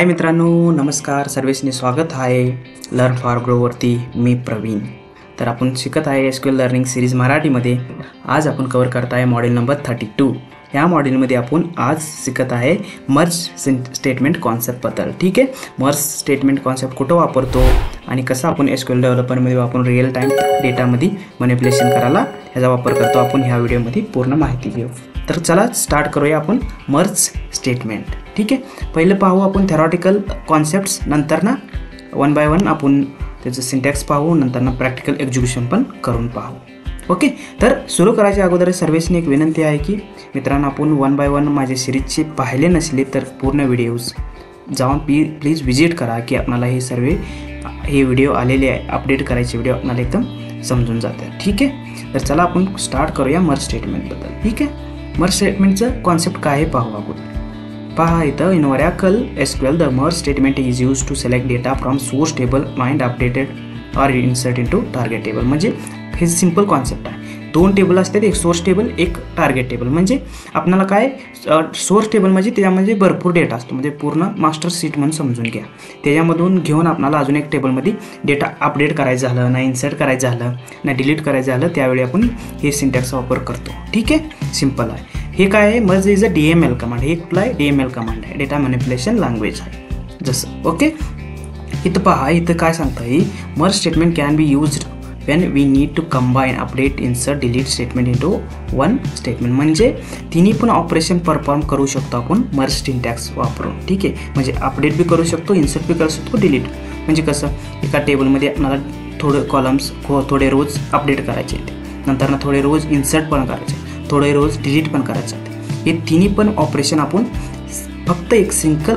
हाय मित्रांनो, नमस्कार. सर्वेसने स्वागत आहे लर्न फॉर ग्रोवरती. मी प्रवीण. तर आपण शिकत आहे SQL लर्निंग सिरीज मराठीमध्ये. आज आपण कवर करत आहे मॉड्यूल नंबर 32. या मॉड्यूलमध्ये आपण आज शिकत आहे मर्ज स्टेटमेंट कॉन्सेप्टबद्दल. ठीक आहे, मर्ज स्टेटमेंट कॉन्सेप्ट कुठं वापरतो आणि कसं आपण SQL डेव्हलपरमध्ये वापरून रिअल टाईम डेटामध्ये मॅनिप्युलेशन करायला ह्याचा वापर करतो आपण ह्या व्हिडिओमध्ये पूर्ण माहिती घेऊ. तर चला स्टार्ट करूया आपण मर्ज स्टेटमेंट. ठीक आहे, पहिलं पाहू आपण थेरॉटिकल कॉन्सेप्ट्स, नंतर ना वन बाय वन आपण त्याचं सिंटॅक्स पाहू, नंतर ना प्रॅक्टिकल एक्झिक्युशन पण करून पाहू. ओके, तर सुरू करायच्या अगोदर सर्वेसनी एक विनंती आहे की मित्रांनो, आपण वन बाय वन माझे सिरीजचे पाहिले नसले तर पूर्ण व्हिडिओज जाऊन प्लीज विजिट करा की आपल्याला हे व्हिडिओ आलेले आहे, अपडेट करायचे व्हिडिओ आपल्याला एकदम समजून जातात. ठीक आहे, तर चला आपण स्टार्ट करूया मर्ज स्टेटमेंटबद्दल. ठीक आहे, मर्ज स्टेटमेंटचं कॉन्सेप्ट काय आहे पाहू आपण. पहा इथं, in Oracle SQL the merge statement is use to select data from source table mind updated or insert into target table. म्हणजे हे सिंपल कॉन्सेप्ट आहे. दोन टेबल असतात, एक सोर्स टेबल एक टार्गेट टेबल. म्हणजे आपल्याला काय सोर्स टेबल म्हणजे त्याच्यामध्ये भरपूर डेटा असतो, म्हणजे पूर्ण मास्टर शीट म्हणून समजून घ्या. त्याच्यामधून घेऊन आपल्याला अजून एक टेबलमध्ये डेटा अपडेट करायचं झालं, ना इन्सर्ट करायचं झालं, ना डिलीट करायचं झालं, त्यावेळी आपण हे सिंटॅक्सचा वापर करतो. ठीक आहे, सिंपल आहे. हे काय आहे, merge is a DML command. हे कुठला आहे, DML कमांड आहे, डेटा मॅनिप्युलेशन लँग्वेज आहे जसं. ओके, इथं पहा, इथं काय सांगता येईल, merge statement can be used when we need to combine update insert delete statement into one statement. म्हणजे तिन्ही पण ऑपरेशन परफॉर्म करू शकतो आपण मर्ज सिंटॅक्स वापरून. ठीक आहे, म्हणजे अपडेट बी करू शकतो, इन्सर्ट बी करू शकतो, डिलीट. म्हणजे कसं, एका टेबलमध्ये आपल्याला थोडे कॉलम्स थोडे रोज अपडेट करायचे आहेत, नंतर ना थोडे रोज इन्सर्ट पण करायचे, थोडे रोज डिलीट पण करायचे आहेत. हे तिन्ही पण ऑपरेशन आपण फक्त एक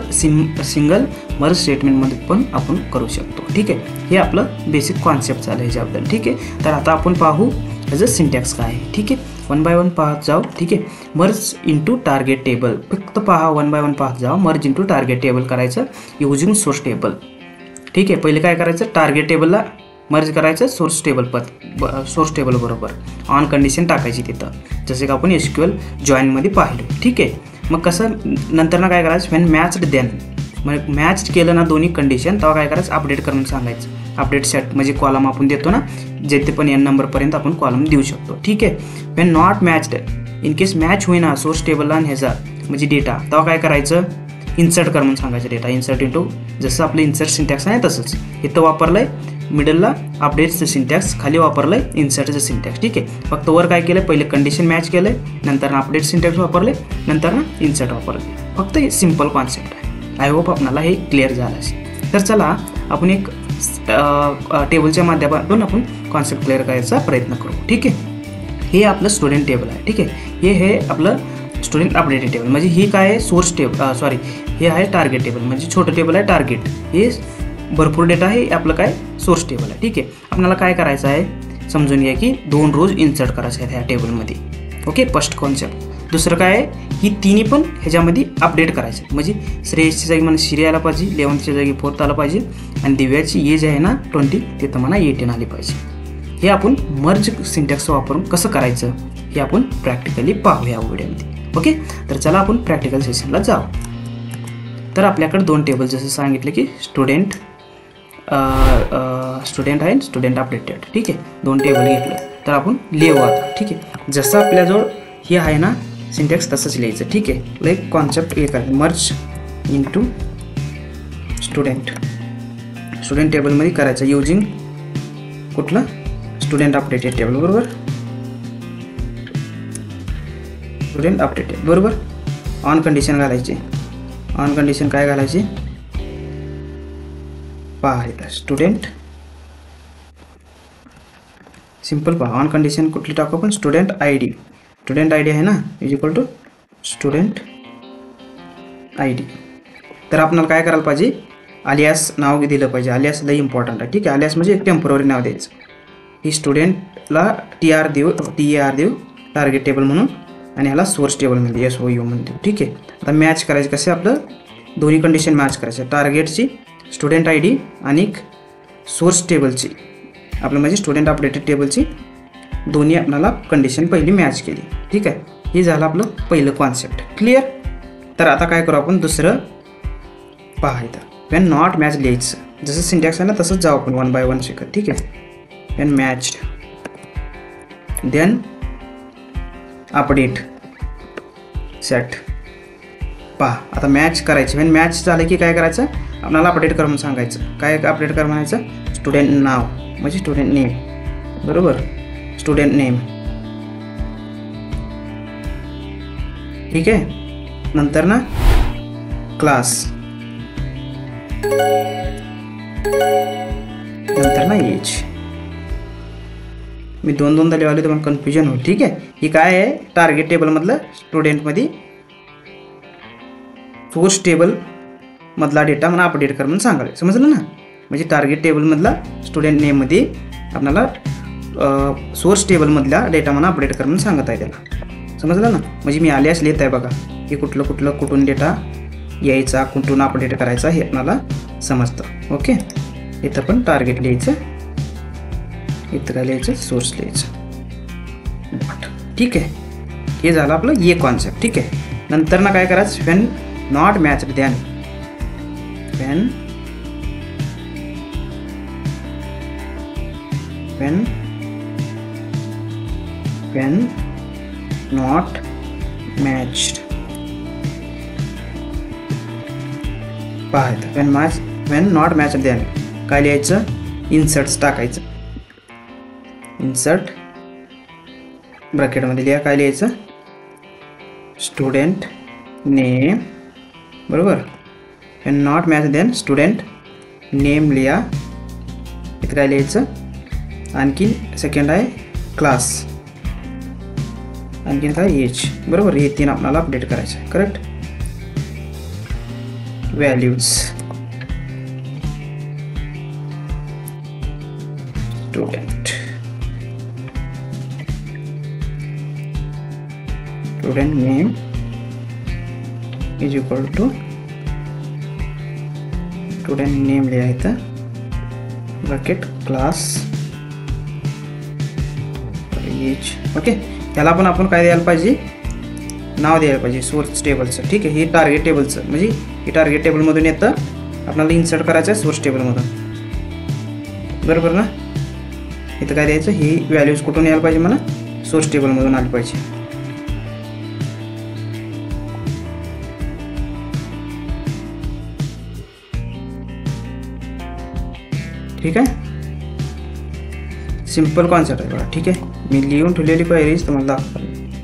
सिंगल मर्ज स्टेटमेंटमध्ये पण आपण करू शकतो. ठीक आहे, हे आपलं बेसिक कॉन्सेप्ट झालं ह्याच्याबद्दल. ठीक आहे, तर आता आपण पाहू ह्याचं सिंटॅक्स काय आहे. ठीक आहे, वन बाय वन पाहत जाऊ. ठीक आहे, मर्ज इंटू टार्गेट टेबल. फक्त पहा, वन बाय वन पाहत जाऊ. मर्ज इंटू टार्गेट टेबल करायचं युजिंग सोर्स टेबल. ठीक आहे, पहिले काय करायचं, टार्गेट टेबलला मर्ज करायचं सोर्स टेबल बरोबर ऑन कंडिशन टाकायची तिथं, जसे की आपण SQL जॉईनमध्ये पाहिलो. ठीक आहे, मग कसं नंतर ना काय करायचं, व्हेन मॅच्ड देन, मग मॅच केलं ना दोन्ही कंडिशन, तेव्हा काय करायचं, अपडेट करून सांगायचं. अपडेट सेट म्हणजे कॉलम आपण देतो ना, जेथे पण N नंबरपर्यंत आपण कॉलम देऊ शकतो. ठीक आहे, when not matched, in case match होईना सोर्स टेबलला आणि ह्याचा म्हणजे डेटा, तेव्हा काय करायचं, इन्सर्ट कर म्हणून सांगायचं डेटा. इन्सर्ट इंटू, जसं आपलं इन्सर्ट सिंटॅक्स आहे तसंच इथं वापरलं आहे. मिडलला अपडेटचं सिंटॅक्स, खाली वापरलं आहे इन्सर्टचं सिंटॅक्स. ठीक आहे, फक्त वर काय केलं, पहिले कंडिशन मॅच केलं आहे, नंतर अपडेट सिंटॅक्स वापरले, नंतर ना इन्सर्ट वापरले. फक्त हे सिम्पल कॉन्सेप्ट आहे. आय होप आपल्याला हे क्लिअर झालं असेल. तर चला आपण एक टेबलच्या माध्यमातून आपण कॉन्सेप्ट क्लिअर करायचा प्रयत्न करू. ठीक आहे, हे आपलं स्टुडंट टेबल आहे. ठीक आहे, हे आपलं स्टुडंट अपडेटेड टेबल. म्हणजे ही काय आहे, सोर्स टेबल, हे आहे टार्गेट टेबल. म्हणजे छोटं टेबल आहे टार्गेट, हे भरपूर डेटा आहे आपलं काय सोर्स टेबल आहे. ठीक आहे, आपल्याला काय करायचं आहे समजून घ्या की 2 रोज इन्सर्ट करायचं आहे ह्या टेबलमध्ये. Okay, first concept. दुसरं काय आहे, ही तिन्ही पण ह्याच्यामध्ये अपडेट करायचं. म्हणजे श्रेयसच्या जागी मला श्री आला पाहिजे, 11च्या जागी 4th आला पाहिजे, आणि दिव्याची एज आहे ना 20, तिथं मला 18 आली पाहिजे. हे आपण मर्ज सिंटॅक्स वापरून कसं करायचं हे आपण प्रॅक्टिकली पाहू या व्हिडिओमध्ये. ओके, तर चला आपण प्रॅक्टिकल सेशनला जाऊ. तर आपल्याकडे 2 टेबल जसं सांगितलं की स्टुडंट आहे, स्टुडंट अपडेटेड. ठीक आहे, 2 टेबल घेतलं तर आपण लिहू आता. ठीक आहे, जसं आपल्याजवळ हे आहे ना सिंटॅक्स तसंच लिहायचं. ठीक आहे, लाईक कॉन्सेप्ट एक आहे, मर्ज इंटू स्टुडंट टेबलमध्ये करायचं युजिंग कुठलं, स्टुडंट अपडेटेड टेबल बरोबर, स्टुडंट अपडेटेड बरोबर. ऑन कंडिशन घालायची. ऑन कंडिशन काय घालायची, पहा इथं स्टुडंट, सिंपल पहा. ऑन कंडिशन कुठली टाकू आपण, स्टुडंट आय डी आहे ना, is equal to student ID. तर आपल्याला काय करायला पाहिजे, आलियास नाव दिलं पाहिजे. आलियास लई इम्पॉर्टंट आहे. ठीक आहे, आलियास म्हणजे एक टेम्पररी नाव द्यायचं. ही स्टुडंटला TR देऊ टार्गेट टेबल म्हणून, आणि ह्याला सोर्स टेबलमध्ये SOU म्हणून देऊ. ठीक आहे, आता मॅच करायचं कसे, आपलं दोन्ही कंडिशन मॅच करायचं, टार्गेटची स्टुडंट ID आणि सोर्स टेबलची आपलं म्हणजे स्टुडंट अपडेटेड टेबलची दोन्ही आपल्याला कंडिशन पहिली मॅच केली. ठीक आहे, हे झालं आपलं पहिलं कॉन्सेप्ट. क्लिअर. तर आता काय करू आपण, दुसरं पहा इथं वेन नॉट मॅच लिहायचं, जसं सिंटॅक्स आहे ना तसंच जाऊ आपण 1 by 1 शिकत. ठीक आहे. When match then update set. पहा आता मॅच करायची. वेन मॅच झालं की काय करायचं, आपल्याला अपडेट कर म्हणून सांगायचं. काय अपडेट कर म्हणायचं, स्टुडंट नाव म्हणजे स्टुडंट नेम. बरोबर, स्टुडंट नेम. ठीक आहे. नंतर ना क्लास, नंतर ना एज. मी दोनदा लिहावले तुम्हाला कन्फ्युजन होईल. ठीक आहे. ही काय आहे, टार्गेट टेबलमधलं स्टुडंटमध्ये सोर्स टेबलमधला डेटा मला अपडेट कर म्हणून सांगायला. समजलं ना. म्हणजे टार्गेट टेबलमधला स्टुडंट नेममध्ये आपल्याला सोर्स टेबलमधला डेटा मला अपडेट कर म्हणून सांगत आहे त्याला. समजलं ना. म्हणजे मी आल्यास लिहित आहे बघा, की कुठून डेटा यायचा, कुठून अपडेट करायचा हे आपल्याला समजतं. ओके. इथं पण टार्गेट लिहायचं, इथं काय लिहायचं, सोर्स लिहायचं. ठीक आहे. हे झालं आपलं ये कॉन्सेप्ट. ठीक आहे. नंतर ना काय करायचं, when not matched then, when not matched. पाहायचं वेन नॉट मॅच्ड देन काय लिहायचं, इन्सर्ट्स टाकायचं. इन्सर्ट ब्रॅकेटमध्ये लिहा, काय लिहायचं, स्टुडंट नेम. बरोबर. When not match then student name लिहा. इथं काय लिहायचं, आणखी सेकंड आहे क्लास, आणखीन काय एज. बरोबर. हे 3 आपल्याला अपडेट करायचं आहे. Correct. Values, student name is equal to student name लिहायचं, ब्रॅकेट क्लास एज. ओके. याला पण आपण काय द्यायला पाहिजे, नाव द्यायला पाहिजे सोर्स टेबलचं. ठीक आहे. हे टार्गेट टेबलचं, म्हणजे हे टार्गेट टेबलमधून येतं, आपल्याला इन्सर्ट करायचं आहे सोर्स टेबलमधून. बरोबर ना. इथं काय द्यायचं, ही व्हॅल्यूज कुठून यायला पाहिजे, मला सोर्स टेबलमधून आली पाहिजे. ठीक आहे. सिंपल कॉन्सेप्ट आहे बघा. ठीक आहे. मी लिहून ठेवलेली क्वेरीज तुम्हाला दाखवतो.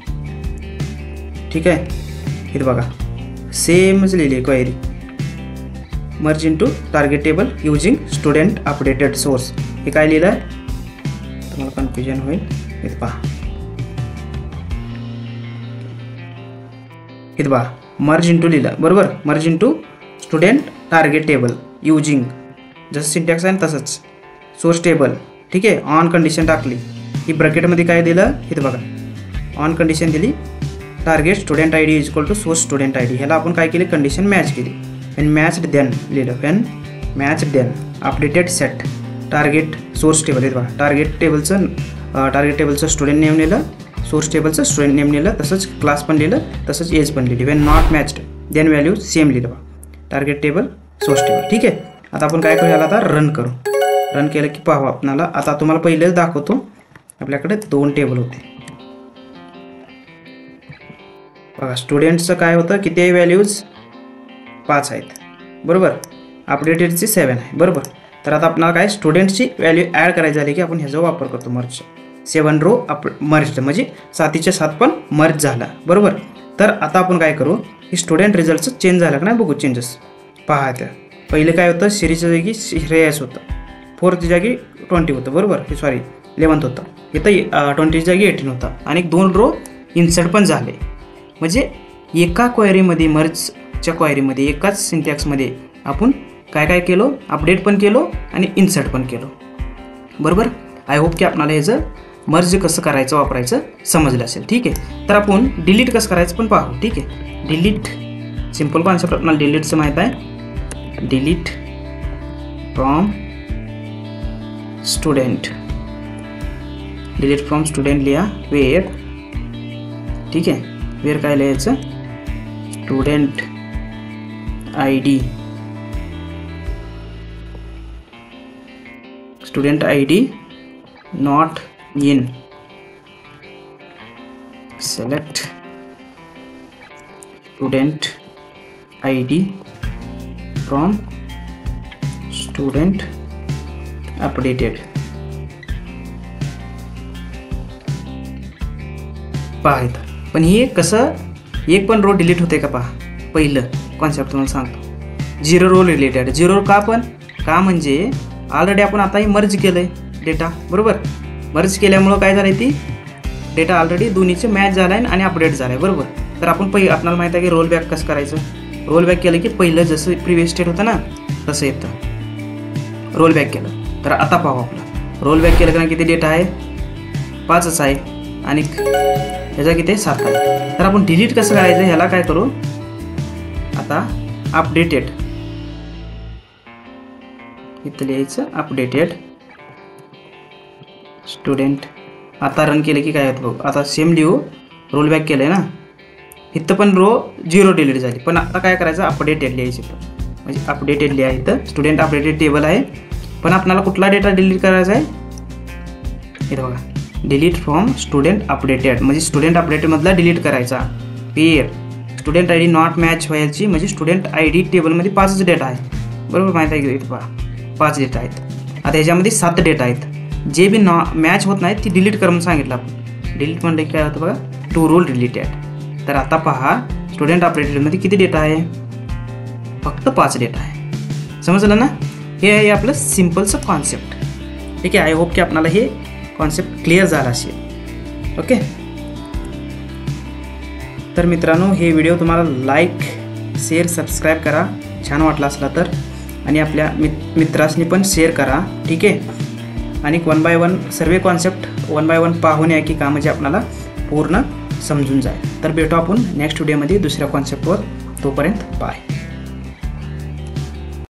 ठीक आहे. इथं बघा सेमच लिहिली query, merge into target table using student updated source. हे काय लिहिलं आहे, तुम्हाला कन्फ्युजन होईल. इथं पहा, इथं पहा मर्ज इनटू लिहिलं. बरोबर. Merge into student target table using, जसं सिंटॅक्स आहे तसंच सोर्स टेबल. ठीक आहे. ऑन कंडिशन टाकली, ही ब्रॅकेटमध्ये काय दिलं, इथं बघा ऑन कंडिशन दिली, target student I D is equal to source student I D. ह्याला आपण काय केली, कंडिशन मॅच केली. वेन मॅच्ड देन लिहिलं, when matched then updated set target source table. इथं बघा टार्गेट टेबलचं स्टुडंट नेम लिहिलं, सोर्स टेबलचं स्टुडंट नेम लिहिलं, तसंच क्लास पण लिहिलं, तसंच एज पण लिहिली. When not matched then value same लिहिलं बघा, टार्गेट टेबल सोर्स टेबल. ठीक आहे. आता आपण काय करू, याला आता रन करू. रन केलं की पाहू आपल्याला. आता तुम्हाला पहिलेच दाखवतो, आपल्याकडे 2 टेबल होते बघा. स्टुडंटचं काय होतं, किती आहे व्हॅल्यूज, 5 आहेत. बरोबर. अपडेटेडची 7 आहे. बरोबर. तर आता आपल्याला काय स्टुडंटची व्हॅल्यू ॲड करायची झाली की आपण ह्याचा वापर करतो मर्ज. 7 रो मर्ज, म्हणजे 7च्या 7 पण मर्ज झाला. बरोबर. तर आता आपण काय करू, ही स्टुडंट रिझल्टचं चेंज झालं का नाही बघू चेंजेस. पहा इथं पहिले काय होतं, सिरीजच्या जागी श्रेयस होतं, 4th जागी 20 होतं. बरोबर. हे सॉरी 11th होतं. इथं 20 जागी 18 होतं. आणि 2 रो इन्सर्ट पण झाले. म्हणजे एका क्वेरीमध्ये, मर्जच्या क्वेरीमध्ये, एकाच सिंटॅक्समध्ये आपण काय काय केलो, अपडेट पण केलो आणि इन्सर्ट पण केलो. बरोबर. आय होप की आपल्याला ह्याचं मर्ज कसं करायचं, वापरायचं समजलं असेल. ठीक आहे. तर आपण डिलीट कसं करायचं पण पाहू. ठीक आहे. डिलीट सिंपल कॉन्सेप्ट आपल्याला डिलीटचं माहीत आहे. Delete from student, delete from student लिहा, वेअर. ठीक आहे. वेअर काय लिहायचं, student I D student I D not in, select student I D from student updated. पहा इथं पण हे कसं एक पण रो डिलीट होते का पहा. पहिलं कॉन्सेप्ट तुम्हाला सांगतो, 0 रो रिलेटेड. 0 का पण का म्हणजे ऑलरेडी आपण आता हे मर्ज केलं आहे डेटा, बरोबर. मर्ज केल्यामुळं काय झालं आहे, ती डेटा ऑलरेडी दोन्हीचे मॅच झाला आहे आणि अपडेट झाला आहे, बरोबर. तर आपण आपल्याला माहिती आहे की रोल बॅक कसं करायचं. रोल बॅक केलं की पहिलं जसं प्रिव्हियस स्टेट होतं ना तसं येतं. रोल बॅक केलं तर आता पाहू आपलं रोल बॅक केलं का किती डेटा आहे, 5च आहे आणि ह्याचा किती 7 आहे. तर आपण डिलीट कसं करायचं ह्याला काय करू, आता अपडेटेड इथं लिहायचं अपडेटेड स्टुडंट. आता रन केलं की काय होतं बघ. आता सेम लिहू, रोल बॅक केलं आहे ना, इथं पण रो 0 डिलीट झाली. पण आता काय करायचं, अपडेटेड लिहायचं इथं, म्हणजे अपडेटेड लिहा. इथं स्टुडंट अपडेटेड टेबल आहे, पण आपल्याला कुठला डेटा डिलीट करायचा आहे इथं बघा, डिलीट फ्रॉम स्टुडंट अपडेटेड म्हणजे स्टुडंट अपडेटेडमधला डिलीट करायचा. Pair student I D not match व्हायची म्हणजे स्टुडंट आय डी टेबलमध्ये 5च डेटा आहे, बरोबर. माहीत आहे की इथं पहा 5 डेटा आहेत. आता ह्याच्यामध्ये 7 डेटा आहेत, जे बी मॅच होत नाहीत ती डिलीट कर म्हणून सांगितलं आपण. डिलीट म्हणलं की काय होतं बघा, 2 रोल डिलीटेड. तर आता पहा स्टुडंट अपडेटेडमध्ये किती डेटा आहे, फक्त 5 डेटा आहे. समजलं ना. हे आहे आपलं सिम्पलचं कॉन्सेप्ट. ठीक आहे. आय होप की आपल्याला हे कॉन्सेप्ट क्लिअर झाला असेल. ओके. तर मित्रांनो हे व्हिडिओ तुम्हाला लाईक शेअर सबस्क्राईब करा छान वाटला असला तर, आणि आपल्या मित्रांनी पण शेअर करा. ठीक आहे. आणि 1 बाय 1 सर्व कॉन्सेप्ट 1 बाय 1 पाहून या की का म्हणजे आपल्याला पूर्ण समजून जाईल. तर भेटू आपण नेक्स्ट व्हिडिओमध्ये दुसऱ्या कॉन्सेप्टवर. तोपर्यंत बाय.